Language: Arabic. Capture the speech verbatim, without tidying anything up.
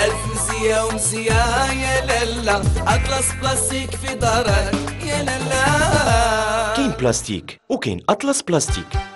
ألف مزية ومزية يا لالا، أطلس بلاستيك في دارك يا لالا. كاين بلاستيك وكاين أطلس بلاستيك.